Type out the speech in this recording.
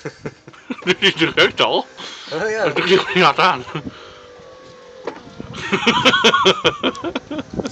Dit ruikt al. Oh ja. Dat ligt niet hard aan.